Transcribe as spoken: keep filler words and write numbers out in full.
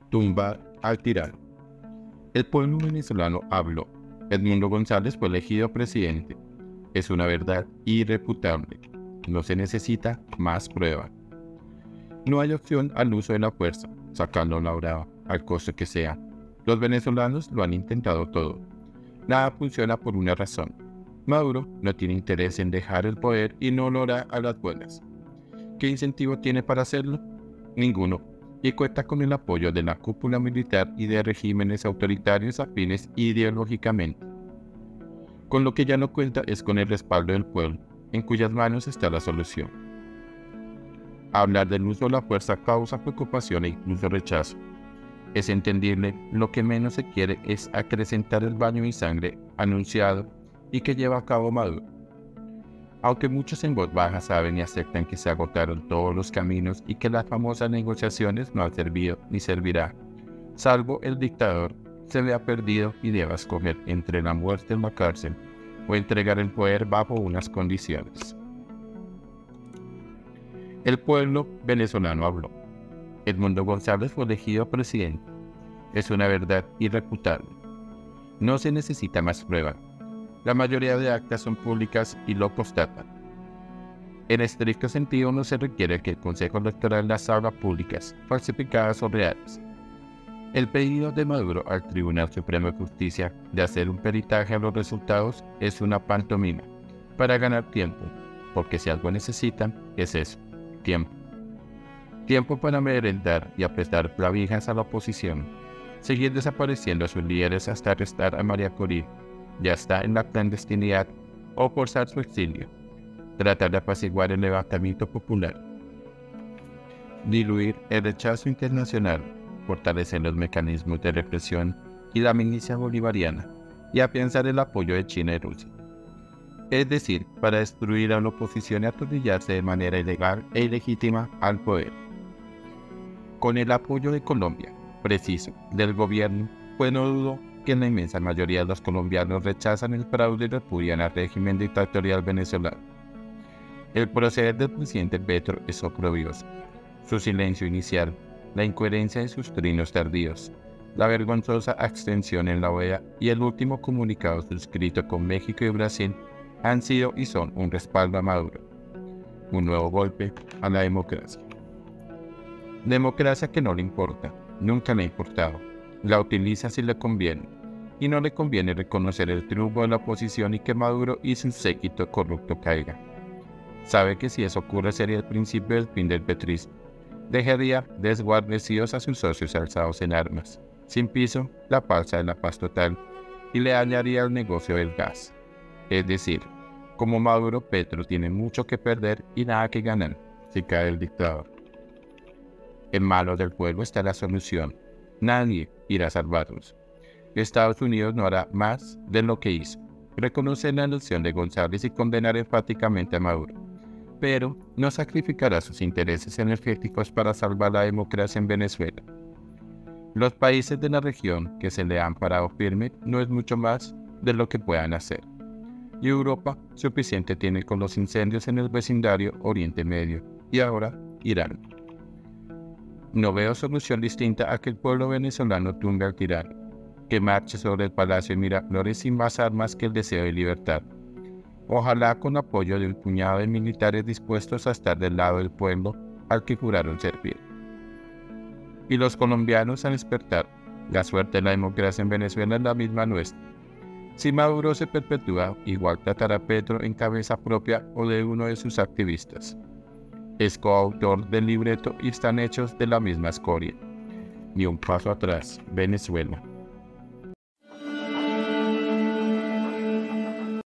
Tumba al tirano. El pueblo venezolano habló. Edmundo González fue elegido presidente. Es una verdad irrefutable. No se necesita más prueba. No hay opción al uso de la fuerza, sacando la brava, al costo que sea. Los venezolanos lo han intentado todo. Nada funciona por una razón. Maduro no tiene interés en dejar el poder y no lo hará a las buenas. ¿Qué incentivo tiene para hacerlo? Ninguno. Y cuenta con el apoyo de la cúpula militar y de regímenes autoritarios afines ideológicamente. Con lo que ya no cuenta es con el respaldo del pueblo, en cuyas manos está la solución. Hablar del uso de la fuerza causa preocupación e incluso rechazo. Es entendible, lo que menos se quiere es acrecentar el baño de sangre anunciado y que lleva a cabo Maduro. Aunque muchos en voz baja saben y aceptan que se agotaron todos los caminos y que las famosas negociaciones no han servido ni servirá, salvo el dictador se vea perdido y deba escoger entre la muerte en la cárcel o entregar el poder bajo unas condiciones. El pueblo venezolano habló. Edmundo González fue elegido presidente. Es una verdad irrefutable. No se necesita más prueba. La mayoría de actas son públicas y lo constatan. En estricto sentido no se requiere que el Consejo Electoral las haga públicas, falsificadas o reales. El pedido de Maduro al Tribunal Supremo de Justicia de hacer un peritaje a los resultados es una pantomima, para ganar tiempo, porque si algo necesitan, es eso, tiempo. Tiempo para merendar y apretar clavijas a la oposición, seguir desapareciendo a sus líderes hasta arrestar a María Corina, ya está en la clandestinidad, o forzar su exilio, tratar de apaciguar el levantamiento popular, diluir el rechazo internacional, fortalecer los mecanismos de represión y la milicia bolivariana, y afianzar el apoyo de China y Rusia. Es decir, para destruir a la oposición y atornillarse de manera ilegal e ilegítima al poder. Con el apoyo de Colombia, preciso, del gobierno, pues no dudo que la inmensa mayoría de los colombianos rechazan el fraude y repudian al régimen dictatorial venezolano. El proceder del presidente Petro es oprobioso. Su silencio inicial, la incoherencia de sus trinos tardíos, la vergonzosa abstención en la O E A y el último comunicado suscrito con México y Brasil han sido y son un respaldo a Maduro, un nuevo golpe a la democracia. Democracia que no le importa, nunca le ha importado, la utiliza si le conviene, y no le conviene reconocer el triunfo de la oposición y que Maduro y su séquito corrupto caiga. Sabe que si eso ocurre sería el principio del fin del petrismo. Dejaría desguarnecidos a sus socios alzados en armas, sin piso, la falsa de la paz total, y le dañaría el negocio del gas. Es decir, como Maduro, Petro tiene mucho que perder y nada que ganar si cae el dictador. En manos del pueblo está la solución. Nadie irá a salvarlos. Estados Unidos no hará más de lo que hizo, reconocer la elección de González y condenar enfáticamente a Maduro, pero no sacrificará sus intereses energéticos para salvar la democracia en Venezuela. Los países de la región que se le han parado firme no es mucho más de lo que puedan hacer. Y Europa suficiente tiene con los incendios en el vecindario Oriente Medio y ahora Irán. No veo solución distinta a que el pueblo venezolano tumbe al tirano, que marche sobre el Palacio de Miraflores sin más armas que el deseo de libertad. Ojalá con apoyo de un puñado de militares dispuestos a estar del lado del pueblo al que juraron servir. Y los colombianos a despertar. La suerte de la democracia en Venezuela es la misma nuestra. Si Maduro se perpetúa, igual tratará Petro en cabeza propia o de uno de sus activistas. Es coautor del libreto y están hechos de la misma escoria. Ni un paso atrás, Venezuela.